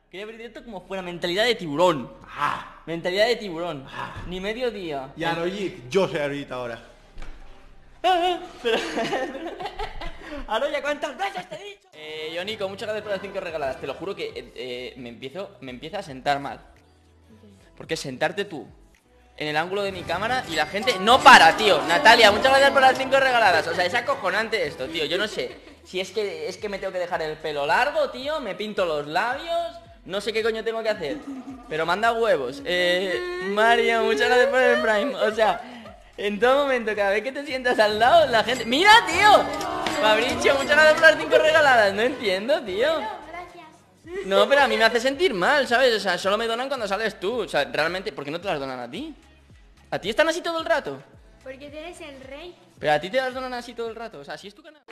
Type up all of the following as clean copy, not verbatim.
Quería abrir directo como fuera mentalidad de tiburón. Mentalidad de tiburón. Ni medio día. Y Aroyit, yo soy Aroyit ahora. Pero... Aroya, ¿cuántas veces te he dicho? Yo, Nico, muchas gracias por las 5 regaladas. Te lo juro que me empieza a sentar mal. Porque sentarte tú en el ángulo de mi cámara y la gente no para, tío. Natalia, muchas gracias por las 5 regaladas. O sea, es acojonante esto, tío. Yo no sé si es que me tengo que dejar el pelo largo, tío. Me pinto los labios. No sé qué coño tengo que hacer. Pero manda huevos. Mario, muchas gracias por el Prime. O sea, en todo momento, cada vez que te sientas al lado, la gente... ¡Mira, tío! Fabricio, muchas gracias por las 5 regaladas. No entiendo, tío. No, pero a mí me hace sentir mal, ¿sabes? O sea, solo me donan cuando sales tú. O sea, realmente, ¿por qué no te las donan a ti? ¿A ti están así todo el rato? Porque tú eres el rey. Pero a ti te las donan así todo el rato. O sea, si es tu canal.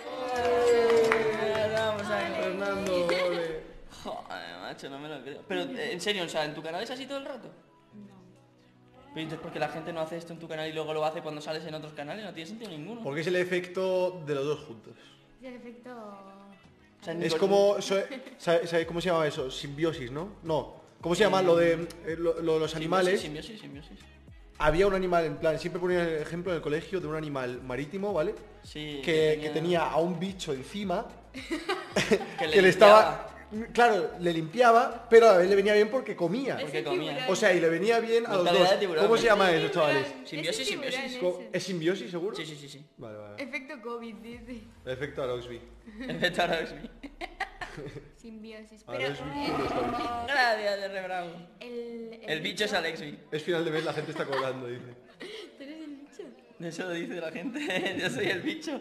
Vamos a Fernando, ole. Joder, macho, no me lo creo. Pero, en serio, o sea, ¿en tu canal es así todo el rato? No. Pero entonces, ¿por qué la gente no hace esto en tu canal y luego lo hace cuando sales en otros canales? No tiene sentido ninguno. Porque es el efecto de los dos juntos. Es el efecto... O sea, Es como... ¿Sabes cómo se llama eso? Simbiosis, ¿no? No. ¿Cómo se llama lo de los animales? Simbiosis. Había un animal, en plan, siempre ponía el ejemplo en el colegio de un animal marítimo, ¿vale? Sí. Que tenía a un bicho encima Que que le estaba... Claro, le limpiaba, pero a él le venía bien porque comía. Porque comía. O sea, y le venía bien a los Mentalidad dos. de tiburón. ¿Cómo se llama Es eso, chavales? Simbiosis. ¿Es simbiosis, seguro? Sí. Vale. Efecto COVID, dice. Efecto Aroxby. Efecto Aroxby. Simbiosis. Pero Aroxby puro está. Gracias, de Bravo. El bicho es Alexby. Es final de mes, la gente está cobrando, dice. ¿Tú eres el bicho? Eso lo dice la gente. Yo soy el bicho.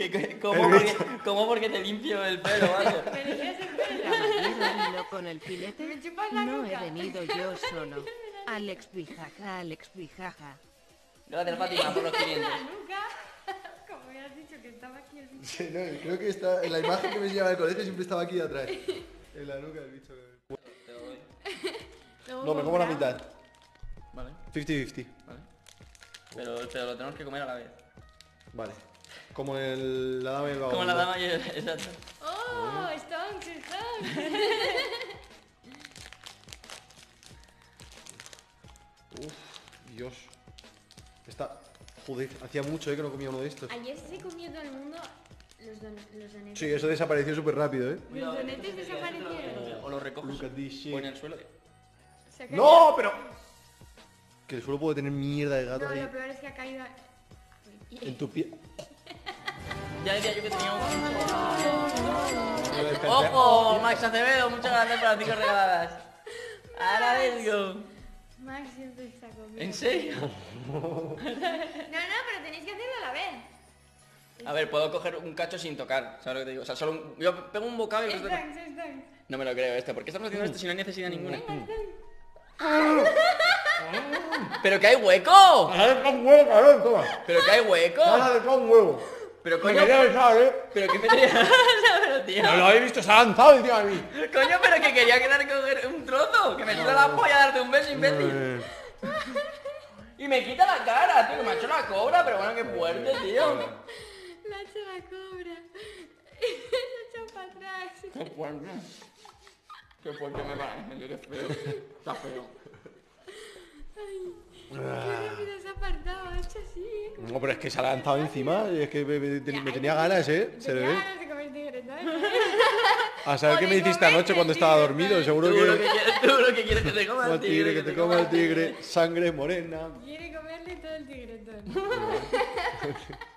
¿Cómo porque te limpio el pelo, vale? ¿Me dejas el pelo? Caballero vino con el filete. ¿Me chupas la No nuca? he venido yo solo. Alex Bijaja. Gracias, Fátima, por los 500. La nuca. Como me has dicho que estaba aquí el bicho. Sí, no, creo que está en la imagen que me enseñaba el colegio siempre estaba aquí atrás. En la nuca del bicho. No, me como la mitad. Vale, 50-50. vale. Pero lo tenemos que comer a la vez. Vale. Como la dama y el vagabundo. Como la dama y el... Exacto. ¡Oh! ¡Stonks! Uf, Dios. Joder, hacía mucho que no comía uno de estos. Ayer se comió todo el mundo los donetes. Sí, eso desapareció súper rápido, Los donetes desaparecieron. O lo recoges Look at this shit. o en el suelo. Se ha caído- ¡No! Pero... Que el suelo puede tener mierda de gato No, ahí. lo peor es que ha caído... En tu pie. Ya decía yo que tenía un... Lo desperté. ¡Ojo! Max Acevedo, muchas gracias por las 5 regaladas. Ahora let's go. Max siempre está comiendo. ¿En serio? No, pero tenéis que hacerlo a la vez. A ver, puedo coger un cacho sin tocar, ¿sabes lo que te digo? O sea, solo yo pego un bocado y... Stonks. No me lo creo esto. ¿Por qué estamos haciendo esto si no hay necesidad ninguna? ¡Pero que hay hueco! ¡Dale con huevo, cabrón! Toma. ¡Pero que hay hueco! ¡Dale con huevo! Pero Me coño... quería besar, ¿Pero qué me tenía? Pero tío... No lo habéis visto, se ha lanzado encima de mí. Coño, pero que quería quedar coger un trozo. Que me tira la polla a darte un beso, imbécil. Y me quita la cara, tío, que me ha hecho la cobra, pero bueno, qué fuerte, tío. La ha hecho la cobra. La ha echado para atrás. Qué fuerte. Qué fuerte me parece, tío, qué feo. Está feo. Qué rápido se ha apartado, ha hecho así. No, pero es que se ha lanzado encima y es que me tenía ganas, ¿eh? Se le ve. Ya, no sé comer tigretón. A saber qué me hiciste anoche cuando estaba dormido, seguro Tú lo que que... quieres, tú lo que quieres que te coma Como el el tigre, que te coma el tigre, sangre morena. Quiere comerle todo el tigretón.